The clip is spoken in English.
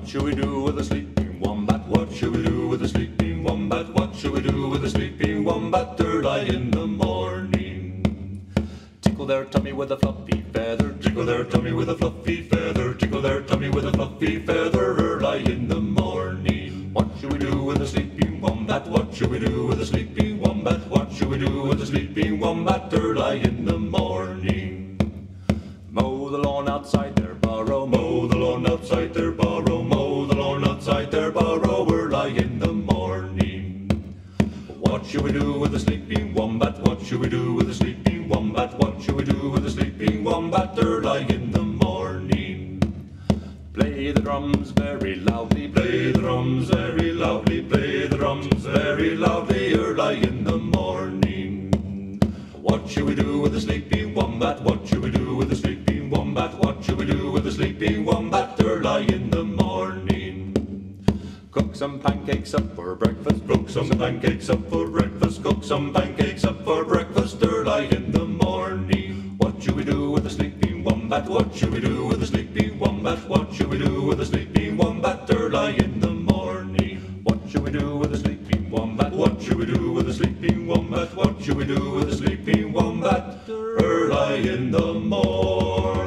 should we do with a sleeping wombat? What should we do with a sleeping wombat? What should we do with a sleeping wombat early in the morning? Tickle their tummy with a fluffy feather, tickle their tummy with a fluffy feather, tickle their tummy with a fluffy feather early in the morning. What should we do with a sleeping wombat? What should we do with a sleeping wombat? What should we do with a sleeping wombat early in the morning? Mow the lawn outside their burrow, mow the lawn outside their burrow, mow the lawn outside their burrow early in the morning. What should we do with a sleeping wombat? What should we do with a sleeping wombat? What should we do with a sleeping wombat early in the morning? Play the drums very loudly, play the drums very loudly, play the drums very loudly early in the morning. What should we do with a sleeping wombat? What should we do with a sleeping wombat? What should we do with a sleeping wombat early in the morning? Cook some pancakes up for breakfast, cook some pancakes up for breakfast, cook some pancakes up for breakfast early in the morning. What should we do with a sleeping wombat? What should we do with a sleeping wombat? What should we do with a sleeping wombat early in the morning? What should we do with a sleeping wombat? What should we do with a sleeping wombat? What should we do with a sleeping wombat early in the morning?